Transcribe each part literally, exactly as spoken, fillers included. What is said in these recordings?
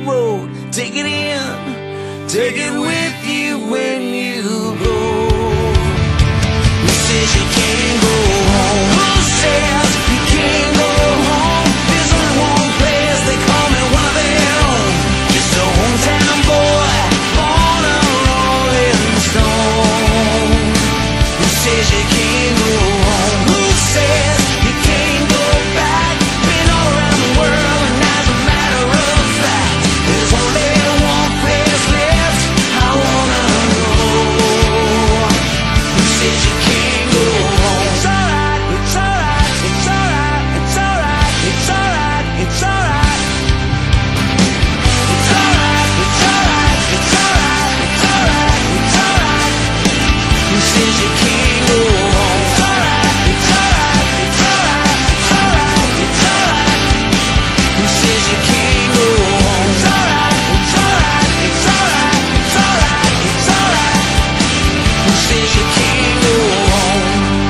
road. Take it in, take it with you when you go. Who says you can't go home? Who says you can't go home? There's only one place they call me one of their own. Just a hometown boy, born a rolling stone. Who says you can't go home? Who says you can't go back? Been all around the world, and as a matter of fact, there's only one place left I wanna go. Who says you can't go home? It's alright, it's alright, it's alright, it's alright, it's alright, it's alright. It's alright, it's alright, it's alright, it's alright, it's alright. Who says you can't go home? It's alright, it's alright, it's alright, it's alright, it's alright. Who says you can't go home? It's alright, it's alright, it's alright, it's alright, it's alright. Who says you can't go home?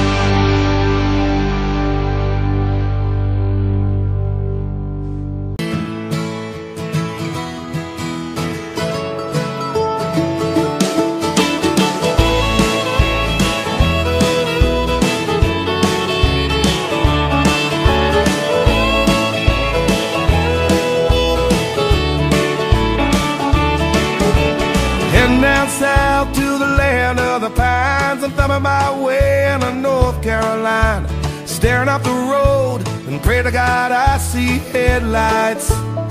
Heading down south to the land of the pines. I'm thumbing my way into North Carolina, staring up the road and pray to God I see headlights.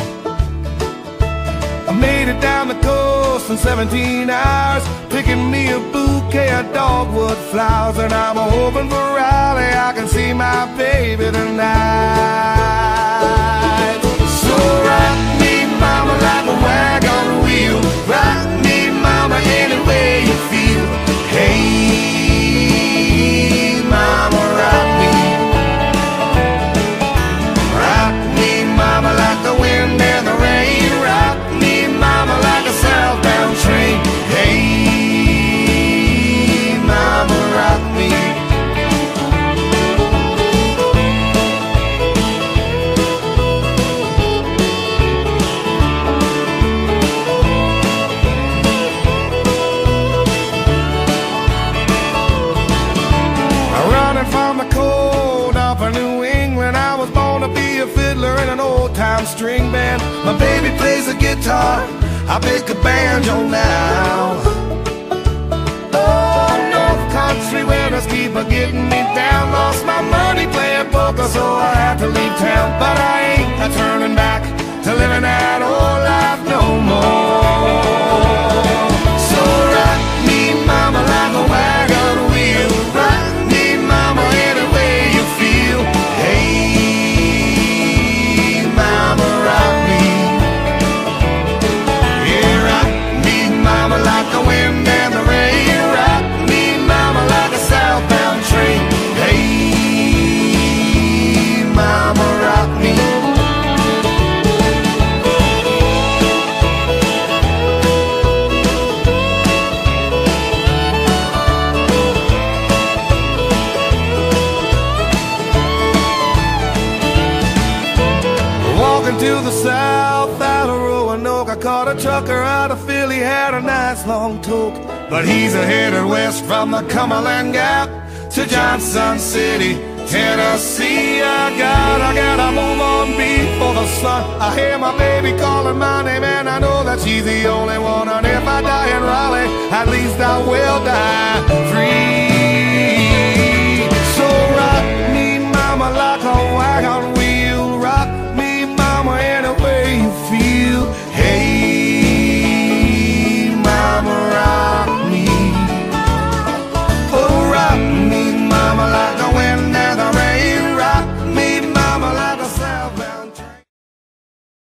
I made it down the coast in seventeen hours, picking me a bouquet of dogwood flowers, and I'm hoping for Raleigh I can see my baby tonight. So rock me, mama, like a wagon wheel. Rock me, mama, any way you feel. Hey, mama, rock me. Rock me, mama, like the wind and the rain. Rock me, mama, like a southbound train. Hey, mama, rock me. From the cold up in New England, I was born to be a fiddler in an old-time string band. My baby plays the guitar, I pick a banjo now. Oh, North Country winners keep a getting me down. Lost my money playing poker, so I had to leave town. But I ain't a turning back to living that old life no more. So rock me, mama, like a wagon wheel. Rock me, mama, any way you feel. Hey, mama, rock me. Yeah, rock me, mama, like the wind and the rain. Rock me, mama, like a southbound train. Hey, mama, rock me. To the south out of Roanoke, I caught a trucker out of Philly, had a nice long toke. But he's a headed west from the Cumberland Gap to Johnson City, Tennessee. I got, I gotta move on before the sun. I hear my baby calling my name, and I know that she's the only one. And if I die in Raleigh, at least I will die free. So rock me, mama, like a wagon wheel.